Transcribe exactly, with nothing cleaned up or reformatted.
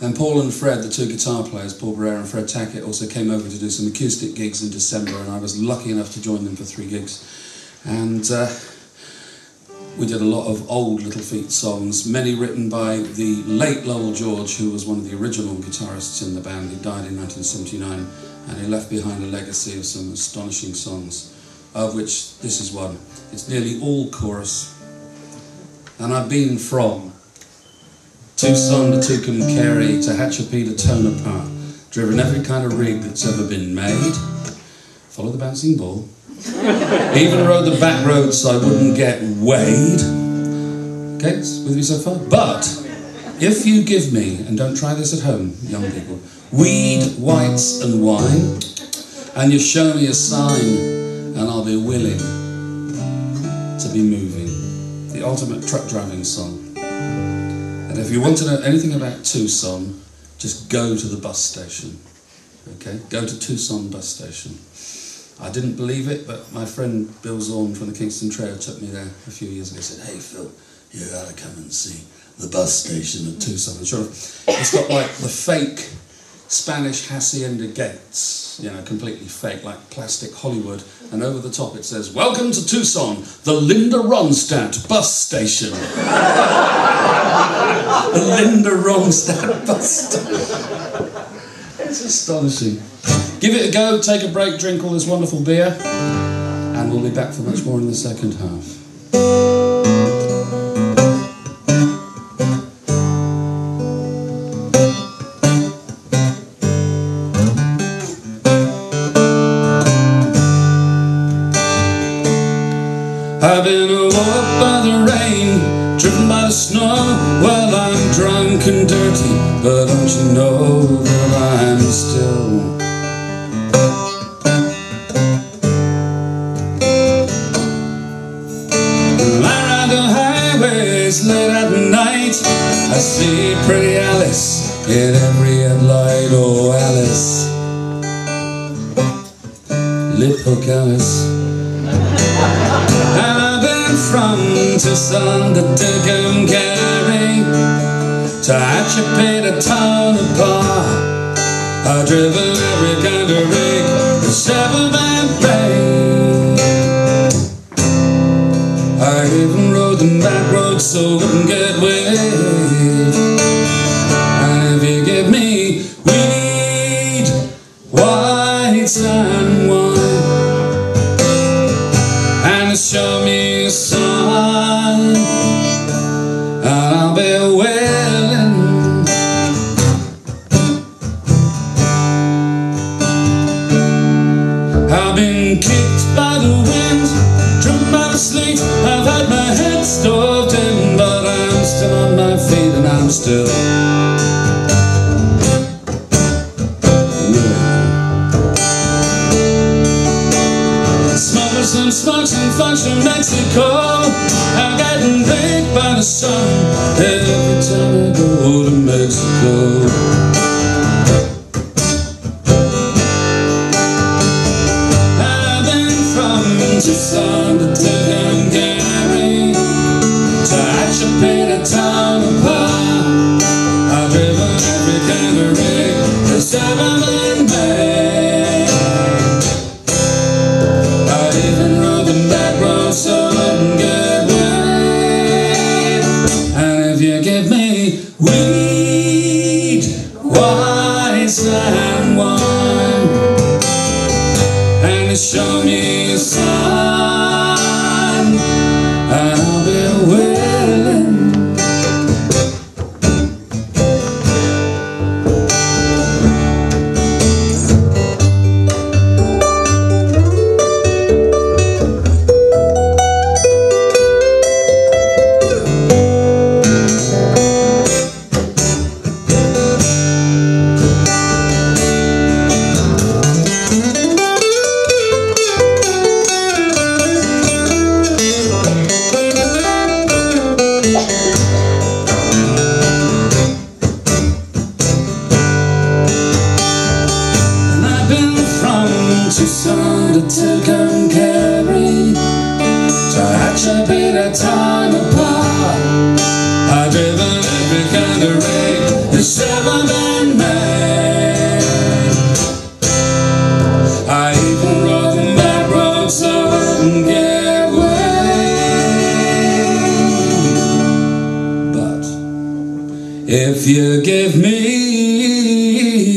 And Paul and Fred, the two guitar players, Paul Barrera and Fred Tackett, also came over to do some acoustic gigs in December, and I was lucky enough to join them for three gigs. And uh, we did a lot of old Little Feat songs, many written by the late Lowell George, who was one of the original guitarists in the band. He died in nineteen seventy-nine, and he left behind a legacy of some astonishing songs, of which this is one. It's nearly all chorus. And I've been from Tucson to Tucumcari to Hatchapee to Tonopah, driven every kind of rig that's ever been made, follow the bouncing ball, even rode the back roads so I wouldn't get weighed. Okay, with me so far? But if you give me, and don't try this at home, young people, weed, whites and wine, and you show me a sign, and I'll be willing to be moving. The ultimate truck driving song. And if you want to know anything about Tucson, just go to the bus station. Okay, go to Tucson bus station. I didn't believe it, but my friend Bill Zorn from the Kingston Trail took me there a few years ago. He said, "Hey Phil, you gotta come and see the bus station at Tucson." And sure, it's got like the fake Spanish hacienda gates, you know, completely fake, like plastic Hollywood, and over the top it says, "Welcome to Tucson, the Linda Ronstadt bus station." The Linda Ronstadt bus station. It's astonishing. Give it a go, take a break, drink all this wonderful beer, and we'll be back for much more in the second half. I've been awoke by the rain, driven by the snow, while I'm drunk and dirty, but don't you know that I'm still I ride the highways late at night, I see pretty Alice in every headlight. Oh Alice, lip hook Alice. From Tucson to Tucumcari to Hatchapee to Tonopah, I've driven every kind of rig that's ever been made. I even rode the back road so I wouldn't get weighed. And if you give me weed, whites and wine, and show me a sign, and I'll be willing. I've been kicked by the wind, driven by the sleet, I've had my head stoved in, but I'm still on my feet and I'm still some smokes and fudge from Mexico. I'm getting baked by the sun every time I go to Mexico. I've been from Tucson to Tucumcari to Hatchapee to Tonopah. I've driven every kind of rig that's ever been made. So I wouldn't get weighed. And if you give me weed, whites and wine, and you show me a sign, and I'll be willing. Tucson to Tucumcari to Hatchapee to Tonopah, I've driven every kind of rig that's ever been If you give me